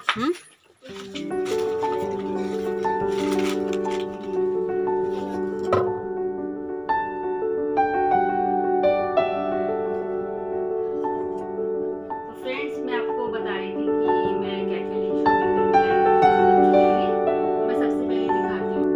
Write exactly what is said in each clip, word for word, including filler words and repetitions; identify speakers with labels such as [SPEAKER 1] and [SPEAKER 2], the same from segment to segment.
[SPEAKER 1] हम्म friends, मैं आपको बता रही थी कि मैं क्या क्या शॉपिंग करके लाई हूँ बच्चों के लिए। तो मैं सबसे पहले दिखाती हूँ।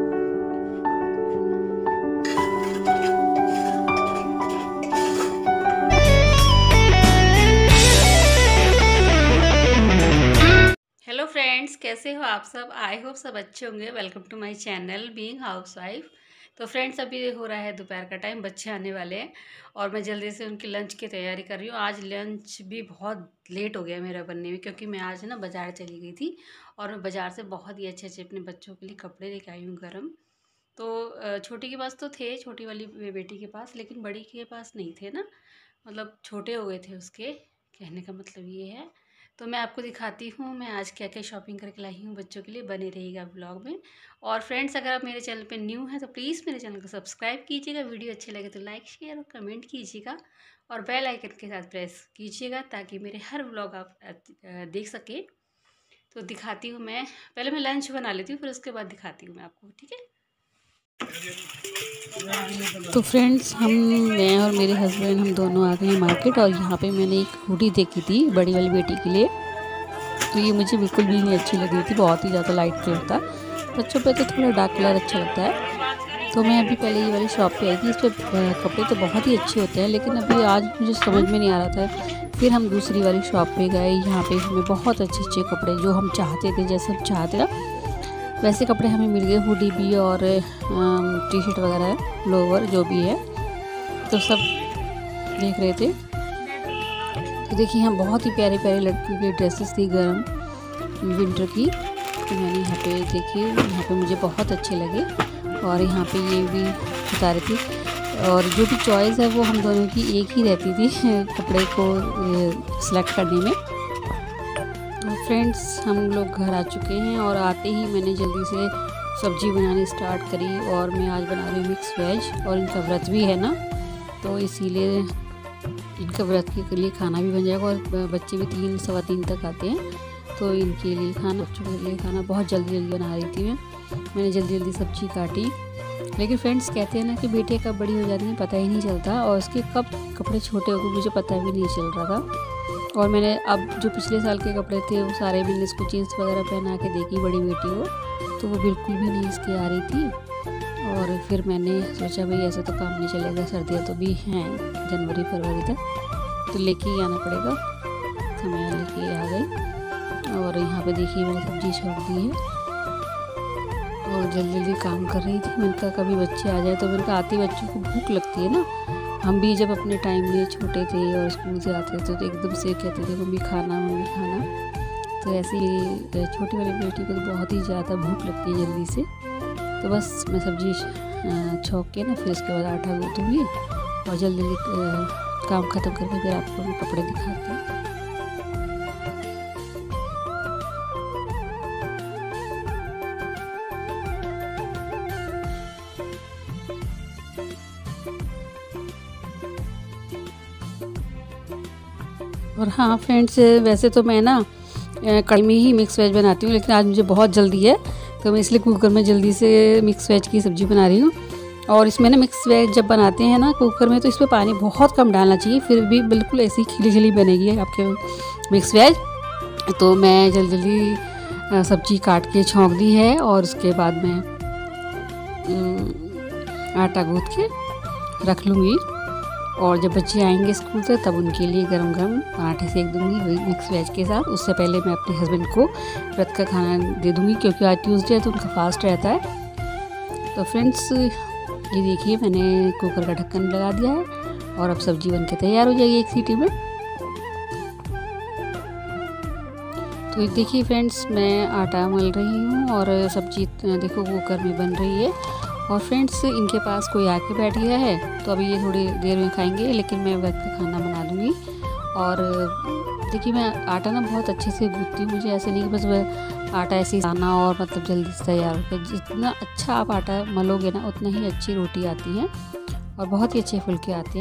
[SPEAKER 1] हेलो फ्रेंड्स, कैसे हो आप सब? आई होप सब अच्छे होंगे। Welcome to my channel being housewife. तो फ्रेंड्स, अभी हो रहा है दोपहर का टाइम, बच्चे आने वाले हैं और मैं जल्दी से उनकी लंच की तैयारी कर रही हूँ। आज लंच भी बहुत लेट हो गया मेरा बनने में, क्योंकि मैं आज ना बाज़ार चली गई थी और मैं बाज़ार से बहुत ही अच्छे अच्छे अपने बच्चों के लिए कपड़े लेके आई हूँ गर्म। तो छोटी के पास तो थे, छोटी वाली बेटी के पास, लेकिन बड़ी के पास नहीं थे ना, मतलब छोटे हो गए थे उसके, कहने का मतलब ये है। तो मैं आपको दिखाती हूँ मैं आज क्या क्या शॉपिंग करके लाई हूँ बच्चों के लिए। बने रहिएगा ब्लॉग में। और फ्रेंड्स, अगर आप मेरे चैनल पे न्यू हैं तो प्लीज़ मेरे चैनल को सब्सक्राइब कीजिएगा। वीडियो अच्छे लगे तो लाइक शेयर और कमेंट कीजिएगा और बेल आइकन के साथ प्रेस कीजिएगा ताकि मेरे हर ब्लॉग आप देख सकें। तो दिखाती हूँ मैं, पहले मैं लंच बना लेती हूँ, फिर उसके बाद दिखाती हूँ मैं आपको, ठीक है। तो फ्रेंड्स, हम मैं और मेरे हस्बैंड हम दोनों आ गए हैं मार्केट। और यहाँ पे मैंने एक हुडी देखी थी बड़ी वाली बेटी के लिए। तो ये मुझे बिल्कुल भी नहीं अच्छी लगी थी, बहुत ही ज़्यादा लाइट कलर था। बच्चों पे तो थोड़ा डार्क कलर अच्छा लगता है। तो मैं अभी पहले ये वाली शॉप पे आई थी। इस पर कपड़े तो बहुत ही अच्छे होते हैं, लेकिन अभी आज मुझे समझ में नहीं आ रहा था। फिर हम दूसरी वाली शॉप पे गए। यहाँ पे हमें बहुत अच्छे अच्छे कपड़े जो हम चाहते थे, जैसे हम चाहते ना वैसे कपड़े हमें मिल गए। हुडी भी और टी शर्ट वगैरह, लोवर जो भी है, तो सब देख रहे थे। तो देखिए यहाँ बहुत ही प्यारे प्यारे लड़कियों की ड्रेसेस थी गरम विंटर की। तो मैंने यहाँ पे देखी, यहाँ पे मुझे बहुत अच्छे लगे। और यहाँ पे ये भी बता रही थी। और जो भी चॉइस है वो हम दोनों की एक ही रहती थी कपड़े को सिलेक्ट करने में। फ्रेंड्स, हम लोग घर आ चुके हैं और आते ही मैंने जल्दी से सब्ज़ी बनानी स्टार्ट करी। और मैं आज बना रही हूँ मिक्स वेज, और इनका व्रत भी है ना, तो इसीलिए इनका व्रत के लिए खाना भी बन जाएगा। और बच्चे भी तीन सवा तीन तक आते हैं, तो इनके लिए खाना, बच्चों के लिए खाना बहुत जल्दी जल्दी बना रही थी मैं। मैंने जल्दी जल्दी सब्ज़ी काटी। लेकिन फ्रेंड्स, कहते हैं ना कि बेटियाँ कब बड़ी हो जाती हैं पता ही नहीं चलता, और उसके कब कपड़े छोटे हो गए मुझे पता भी नहीं चल रहा था। और मैंने अब जो पिछले साल के कपड़े थे वो सारे मैंने इसको जीन्स वगैरह पहना के देखी बड़ी बेटी को, तो वो बिल्कुल भी नहीं इसकी आ रही थी। और फिर मैंने सोचा भाई ऐसे तो काम नहीं चलेगा, सर्दियाँ तो भी हैं जनवरी फरवरी तक, तो लेके ही आना पड़ेगा। तो मैं लेके आ गई। और यहाँ पे देखिए मैंने सब्जी छोड़ दी है और जल्दी जल्दी काम कर रही थी। मैंने कहा कभी बच्चे आ जाए, तो मैंने कहा आती बच्चों को भूख लगती है ना। हम भी जब अपने टाइम में छोटे थे और स्कूल से आते थे तो एकदम से कहते थे मम्मी खाना मम्मी खाना। तो ऐसे ही छोटी वाली बेटी को तो बहुत ही ज़्यादा भूख लगती है जल्दी से। तो बस मैं सब्जी छौंक के ना फिर उसके बाद आटा गूँथूँगी और जल्दी जल्दी काम ख़त्म करके फिर आपको मैं कपड़े दिखाती हूँ। और हाँ फ्रेंड्स, वैसे तो मैं ना कढ़ाई में ही मिक्स वेज बनाती हूँ, लेकिन आज मुझे बहुत जल्दी है, तो मैं इसलिए कुकर में जल्दी से मिक्स वेज की सब्ज़ी बना रही हूँ। और इसमें ना मिक्स वेज जब बनाते हैं ना कुकर में, तो इसमें पानी बहुत कम डालना चाहिए, फिर भी बिल्कुल ऐसी खिली खिली बनेगी आपके मिक्स वेज। तो मैं जल्दी जल्दी सब्ज़ी काट के छौंक दी है और उसके बाद मैं आटा गूँथ के रख लूँगी। और जब बच्चे आएंगे स्कूल से तब उनके लिए गरम गरम पराठे सेक दूँगी वही मिक्स वेज के साथ। उससे पहले मैं अपने हस्बैंड को व्रत का खाना दे दूँगी, क्योंकि आज ट्यूसडे है तो उनका फास्ट रहता है। तो फ्रेंड्स, ये देखिए मैंने कुकर का ढक्कन लगा दिया है और अब सब्ज़ी बन के तैयार हो जाएगी एक सीटी में। तो देखिए फ्रेंड्स, मैं आटा मल रही हूँ और सब्ज़ी देखो कुकर में बन रही है। और फ्रेंड्स, इनके पास कोई आके बैठ गया है, तो अभी ये थोड़ी देर में खाएंगे, लेकिन मैं व्रत का खाना बना दूँगी। और देखिए मैं आटा ना बहुत अच्छे से गूँथती हूँ, मुझे ऐसे नहीं कि बस आटा ऐसे ही आना और मतलब जल्दी से तैयार हो। जितना अच्छा आप आटा मलोगे ना उतना ही अच्छी रोटी आती है और बहुत ही अच्छे फुलके आते हैं।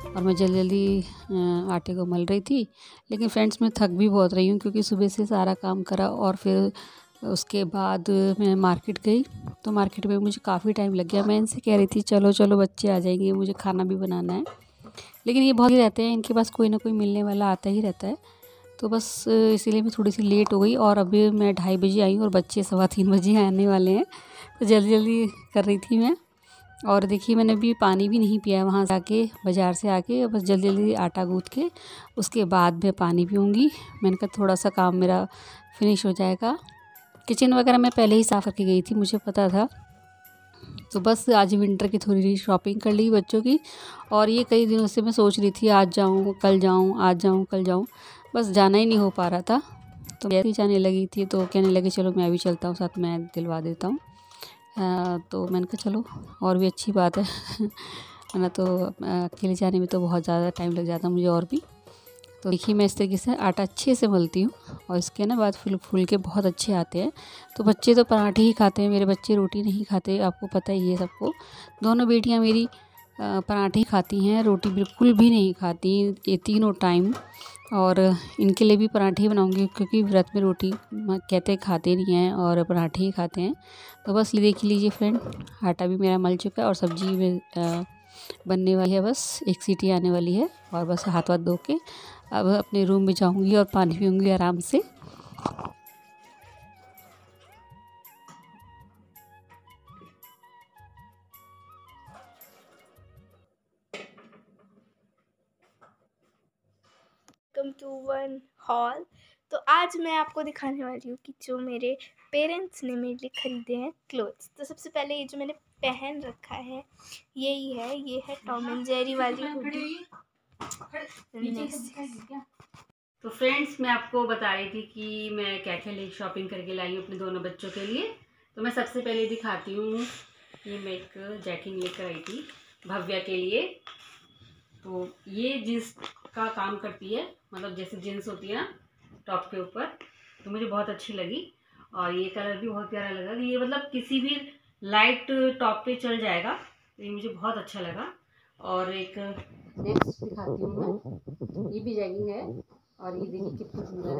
[SPEAKER 1] और मैं जल्दी जल्दी आटे को मल रही थी। लेकिन फ्रेंड्स मैं थक भी बहुत रही हूँ क्योंकि सुबह से सारा काम करा और फिर उसके बाद मैं मार्केट गई। तो मार्केट में मुझे काफ़ी टाइम लग गया। मैं इनसे कह रही थी चलो चलो बच्चे आ जाएंगे, मुझे खाना भी बनाना है, लेकिन ये बहुत ही रहते हैं, इनके पास कोई ना कोई मिलने वाला आता ही रहता है। तो बस इसीलिए मैं थोड़ी सी लेट हो गई और अभी मैं ढाई बजे आई हूँ और बच्चे सवा तीन बजे आने वाले हैं। तो जल्दी जल्दी कर रही थी मैं। और देखिए मैंने अभी पानी भी नहीं पिया वहाँ से आके, बाज़ार से आके बस जल्दी जल्दी आटा गूँथ के उसके बाद मैं पानी पीऊँगी। मैंने कहा थोड़ा सा काम मेरा फिनिश हो जाएगा। किचन वगैरह मैं पहले ही साफ़ करके गई थी, मुझे पता था। तो बस आज विंटर की थोड़ी सी शॉपिंग कर ली बच्चों की। और ये कई दिनों से मैं सोच रही थी आज जाऊँ कल जाऊँ, आज जाऊँ कल जाऊँ, बस जाना ही नहीं हो पा रहा था। तो ऐसे ही जाने लगी थी तो कहने लगी चलो मैं भी चलता हूँ साथ, मैं दिलवा देता हूँ। तो मैंने कहा चलो और भी अच्छी बात है वरना तो अकेले जाने में तो बहुत ज़्यादा टाइम लग जाता मुझे और भी। तो देखिए मैं इस तरीके से आटा अच्छे से मलती हूँ और इसके ना बाद फुल फूल के बहुत अच्छे आते हैं। तो बच्चे तो पराठे ही खाते हैं, मेरे बच्चे रोटी नहीं खाते, आपको पता ही है सबको। दोनों बेटियाँ मेरी पराठे ही खाती हैं, रोटी बिल्कुल भी नहीं खाती ये तीनों टाइम। और इनके लिए भी पराठे ही बनाऊंगी क्योंकि व्रत में रोटी कहते खाते नहीं हैं और पराठे ही खाते हैं। तो बस ये देख लीजिए फ्रेंड, आटा भी मेरा मल चुका है और सब्जी में बनने वाली है, बस एक सीटी आने वाली है। और बस हाथ वाथ धो के अब अपने रूम में जाऊंगी और पानी पीऊँगी आराम से।
[SPEAKER 2] Welcome to one hall. तो आज मैं आपको दिखाने वाली हूँ कि जो मेरे पेरेंट्स ने मेरे लिए ख़रीदे हैं क्लोथ्स। तो सबसे पहले ये जो मैंने पहन रखा है यही है, ये है टॉम एंड जेरी वाली हुडी।
[SPEAKER 1] तो फ्रेंड्स मैं आपको बता रही थी कि मैं क्या क्या ले शॉपिंग करके लाई हूँ अपने दोनों बच्चों के लिए। तो मैं सबसे पहले दिखाती हूँ, ये मैं एक जैकिंग लेकर आई थी भव्या के लिए। तो ये जींस का काम करती है, मतलब जैसे जीन्स होती है ना टॉप के ऊपर, तो मुझे बहुत अच्छी लगी। और ये कलर भी बहुत प्यारा लगा, ये मतलब किसी भी लाइट टॉप पे चल जाएगा, तो ये मुझे बहुत अच्छा लगा। और एक नेक्स्ट दिखाती हूँ मैं, ये भी जैगिंग है और ये देखिए कितनी सुंदर है,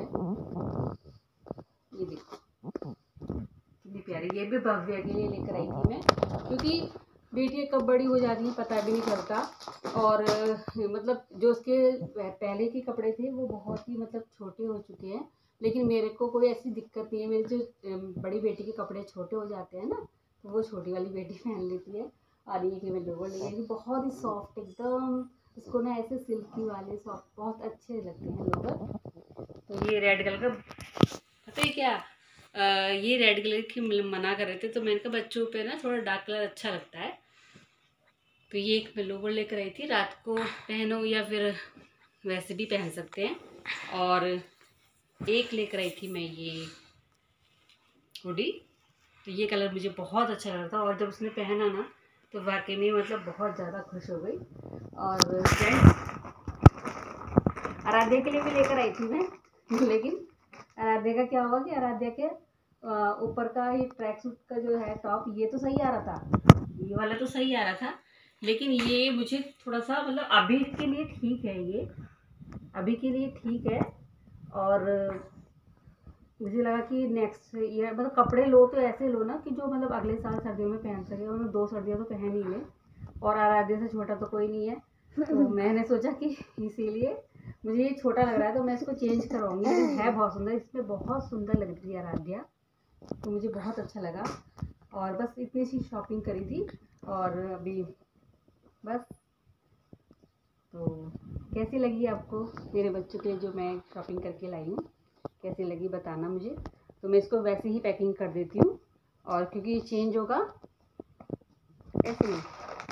[SPEAKER 1] ये देखो कितनी प्यारी। ये भी भव्या के लिए लेकर आई थी मैं क्योंकि बेटियाँ कब बड़ी हो जाती हैं पता भी नहीं चलता। और मतलब जो उसके पहले के कपड़े थे वो बहुत ही मतलब छोटे हो चुके हैं, लेकिन मेरे को कोई ऐसी दिक्कत नहीं है। मेरी जो बड़ी बेटी के कपड़े छोटे हो जाते हैं ना तो वो छोटी वाली बेटी पहन लेती है। और ये कि मैं लोवर ले गई, बहुत ही सॉफ्ट एकदम, इसको ना ऐसे सिल्की वाले सॉफ्ट बहुत अच्छे लगते हैं लोवर। तो ये रेड कलर का, पता है क्या, आ, ये रेड कलर की मना कर रहे थे तो मैंने कहा बच्चों पे ना थोड़ा डार्क कलर अच्छा लगता है। तो ये एक मैं लोवर लेकर आई थी, रात को पहनो या फिर वैसे भी पहन सकते हैं। और एक लेकर आई थी मैं ये हुडी, तो ये कलर मुझे बहुत अच्छा लगा था और जब उसने पहना ना तो वाकई में मतलब बहुत ज़्यादा खुश हो गई। और फ्रेंड्स आराध्या के लिए भी लेकर आई थी मैं, लेकिन आराध्या का क्या हुआ कि आराध्या के ऊपर का ये ट्रैक सूट का जो है टॉप, ये तो सही आ रहा था, ये वाला तो सही आ रहा था, लेकिन ये मुझे थोड़ा सा मतलब अभी के लिए ठीक है, ये अभी के लिए ठीक है। और मुझे लगा कि नेक्स्ट ईयर मतलब कपड़े लो तो ऐसे लो ना कि जो मतलब अगले साल सर्दियों में पहन सके, और मैं दो सर्दियाँ तो पहन ही लें और आराध्या से छोटा तो कोई नहीं है। तो मैंने सोचा कि इसीलिए मुझे ये छोटा लग रहा है तो मैं इसको चेंज करवाऊंगी। है बहुत सुंदर, इसमें बहुत सुंदर लग रही है आराध्या, तो मुझे बहुत अच्छा लगा। और बस इतनी सी शॉपिंग करी थी और अभी बस। तो कैसी लगी आपको मेरे बच्चों के लिए जो मैं शॉपिंग करके लाई हूँ, कैसी लगी बताना मुझे। तो मैं इसको वैसे ही पैकिंग कर देती हूँ और क्योंकि ये चेंज होगा ऐसे नहीं।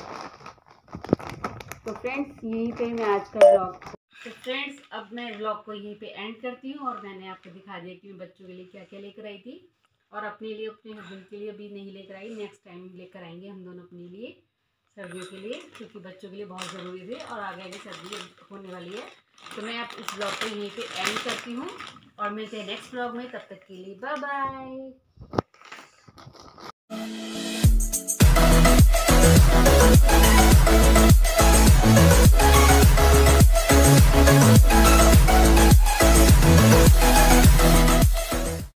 [SPEAKER 1] तो फ्रेंड्स यहीं पे मैं आज का ब्लॉग, तो फ्रेंड्स अब मैं ब्लॉग को यहीं पे एंड करती हूँ। और मैंने आपको दिखा दिया कि मैं बच्चों के लिए क्या क्या लेकर आई थी और अपने लिए अपने हस्बैंड के लिए अभी नहीं लेकर आई, नेक्स्ट टाइम लेकर आएंगे हम दोनों अपने लिए सर्दियों के लिए, क्योंकि बच्चों के लिए बहुत ज़रूरी थे और आगे आगे सर्दी होने वाली है। तो मैं अब इस ब्लॉग को यहीं पे एंड करती हूँ और मिलते हैं नेक्स्ट ब्लॉग में, तब तक के लिए बाय बाय।